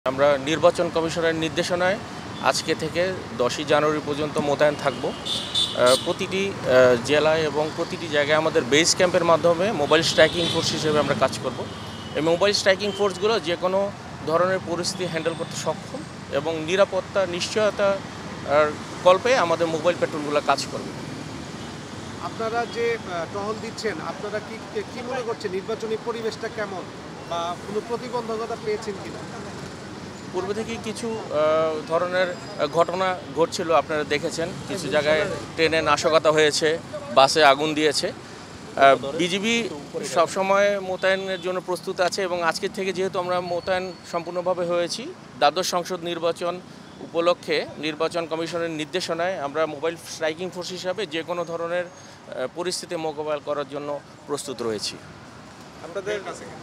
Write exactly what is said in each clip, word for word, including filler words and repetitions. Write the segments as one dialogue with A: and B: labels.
A: আমরা নির্বাচন কমিশনের নির্দেশনায় আজকে থেকে দশই জানুয়ারি পর্যন্ত মোতায়েন থাকব। প্রতিটি জেলায় এবং প্রতিটি জায়গায় আমাদের বেস ক্যাম্পের মাধ্যমে মোবাইল স্ট্রাইকিং ফোর্স হিসেবে আমরা কাজ করব। এই মোবাইল স্ট্রাইকিং ফোর্সগুলো যে কোনো ধরনের পরিস্থিতি হ্যান্ডেল করতে সক্ষম এবং নিরাপত্তা নিশ্চয়তা কল্পে আমাদের মোবাইল পেট্রোলগুলো কাজ করবে।
B: আপনারা যে টহল দিচ্ছেন, আপনারা কি কি মনে করছেন নির্বাচনী পরিবেশটা কেমন বা কোনো প্রতিবন্ধকতা পেয়েছেন কিনা?
A: পূর্বে থেকে কিছু ধরনের ঘটনা ঘটছিল, আপনারা দেখেছেন। কিছু জায়গায় ট্রেনে নাশকতা হয়েছে, বাসে আগুন দিয়েছে। বিজিবি সবসময় মোতায়েনের জন্য প্রস্তুত আছে এবং আজকের থেকে যেহেতু আমরা মোতায়েন সম্পূর্ণভাবে হয়েছি, দ্বাদশ সংসদ নির্বাচন উপলক্ষে নির্বাচন কমিশনের নির্দেশনায় আমরা মোবাইল স্ট্রাইকিং ফোর্স হিসাবে যে কোনো ধরনের পরিস্থিতি মোকাবেলা করার জন্য প্রস্তুত রয়েছি।
B: আপনাদের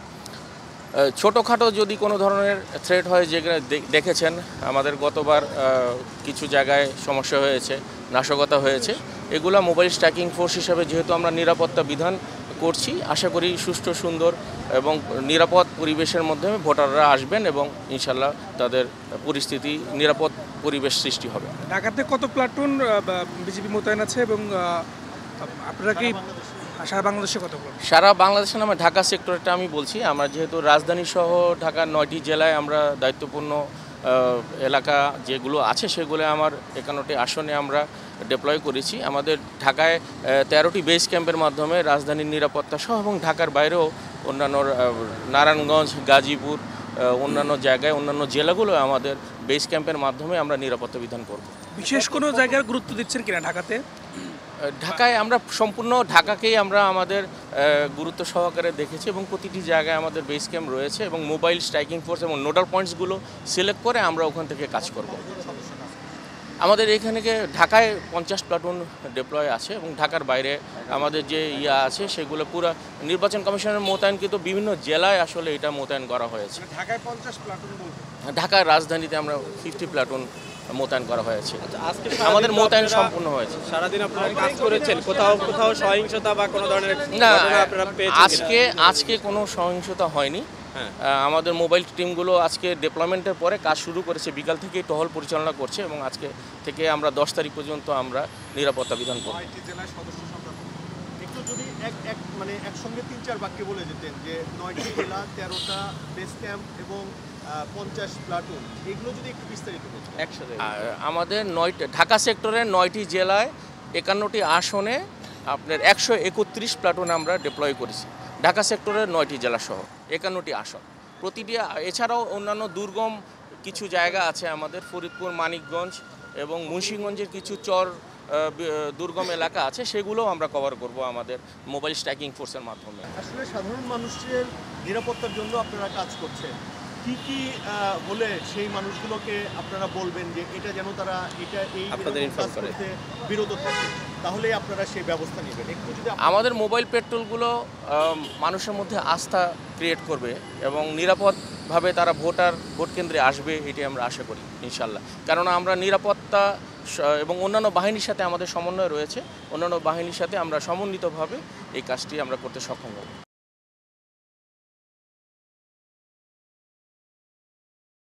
A: ছোটোখাটো যদি কোনো ধরনের থ্রেট হয়, যেগুলো দেখেছেন আমাদের গতবার কিছু জায়গায় সমস্যা হয়েছে, নাশকতা হয়েছে, এগুলো মোবাইল স্ট্রাইকিং ফোর্স হিসাবে যেহেতু আমরা নিরাপত্তা বিধান করছি, আশা করি সুষ্ঠু সুন্দর এবং নিরাপদ পরিবেশের মাধ্যমে ভোটাররা আসবেন এবং ইনশাল্লাহ তাদের পরিস্থিতি নিরাপদ পরিবেশ সৃষ্টি হবে।
C: ঢাকাতে কত প্লাটুন বিজিবি মোতায়েন আছে এবং আপনারা কি সারা বাংলাদেশে কত?
A: সারা বাংলাদেশে নামে ঢাকা সেক্টরটা আমি বলছি। আমরা যেহেতু রাজধানী সহ ঢাকার নয়টি জেলায় আমরা দায়িত্বপূর্ণ এলাকা যেগুলো আছে সেগুলো আমার একান্নটি আসনে আমরা ডিপ্লয় করেছি। আমাদের ঢাকায় তেরোটি বেস ক্যাম্পের মাধ্যমে রাজধানীর নিরাপত্তা সহ এবং ঢাকার বাইরেও অন্যান্য নারায়ণগঞ্জ, গাজীপুর, অন্যান্য জায়গায় অন্যান্য জেলাগুলো আমাদের বেস ক্যাম্পের মাধ্যমে আমরা নিরাপত্তা বিধান করব।
C: বিশেষ কোনো জায়গায় গুরুত্ব দিচ্ছেন কিনা ঢাকাতে?
A: ঢাকায় আমরা সম্পূর্ণ ঢাকাকেই আমরা আমাদের গুরুত্ব সহকারে দেখেছি এবং প্রতিটি জায়গায় আমাদের বেস ক্যাম্প রয়েছে এবং মোবাইল স্ট্রাইকিং ফোর্স এবং নোডাল পয়েন্টসগুলো সিলেক্ট করে আমরা ওখান থেকে কাজ করব। আমাদের এখানে ঢাকায় পঞ্চাশ প্লাটুন ডিপ্লয় আছে এবং ঢাকার বাইরে আমাদের যে ইয়া আছে সেগুলো পুরো নির্বাচন কমিশনের মোতায়েন কিন্তু বিভিন্ন জেলায় আসলে এটা মোতায়েন করা হয়েছে।
B: ঢাকায় পঞ্চাশ প্লাটুন বলতে
A: ঢাকার রাজধানীতে আমরা ফিফটি প্লাটুন মোতায়েন করা হয়েছে। আমাদের মোতায়েন সম্পূর্ণ হয়েছে।
D: সারাদিন আপনারা কাজ করেছেন, কোথাও কোথাও সহিংসতা বা কোনো ধরনের
A: না, আজকে আজকে কোনো সহিংসতা হয়নি। আমাদের মোবাইল টিমগুলো আজকে ডেপ্লয়মেন্টের পরে কাজ শুরু করেছে, বিকাল থেকেই টহল পরিচালনা করছে এবং আজকে থেকে আমরা দশ তারিখ পর্যন্ত আমরা নিরাপত্তা বিধান করব।
B: একটু যদি এক এক মানে একসঙ্গে তিন চার বাক্যে বলে যেতেন যে নয়টি জেলা, তেরোটা বেস ক্যাম্প এবং পঞ্চাশ প্লাটুন, এগুলো যদি একটু বিস্তারিত বলতেন একসাথে।
A: আমাদের নয়টি ঢাকা সেক্টরের নয়টি জেলায় একান্নটি আসনে আপনার একশো একত্রিশ প্লাটুন আমরা ডিপ্লয় করেছি। ঢাকা সেক্টরের নয়টি জেলা সহ একান্নটি আসন প্রতিটি। এছাড়াও অন্যান্য দুর্গম কিছু জায়গা আছে আমাদের, ফরিদপুর, মানিকগঞ্জ এবং মুন্সিগঞ্জের কিছু চর দুর্গম এলাকা আছে, সেগুলোও আমরা কভার করব আমাদের মোবাইল স্ট্রাইকিং ফোর্সের মাধ্যমে।
B: আসলে সাধারণ মানুষের নিরাপত্তার জন্য আপনারা কাজ করছেন, কি কি হলে সেই মানুষগুলোকে আপনারা বলবেন যে এটা যেন তারা এটা এই কাজ করতে বিরত থাকে, তাহলে আপনারা সেই ব্যবস্থা নেবেন? একটু যদি
A: আমাদের মোবাইল পেট্রোলগুলো মানুষের মধ্যে আস্থা ক্রিয়েট করবে এবং নিরাপদভাবে তারা ভোটার ভোট কেন্দ্রে আসবে, এটি আমরা আশা করি ইনশাল্লাহ। কেননা আমরা নিরাপত্তা এবং অন্যান্য বাহিনীর সাথে আমাদের সমন্বয় রয়েছে, অন্যান্য বাহিনীর সাথে আমরা সমন্বিতভাবে এই কাজটি আমরা করতে সক্ষম হব।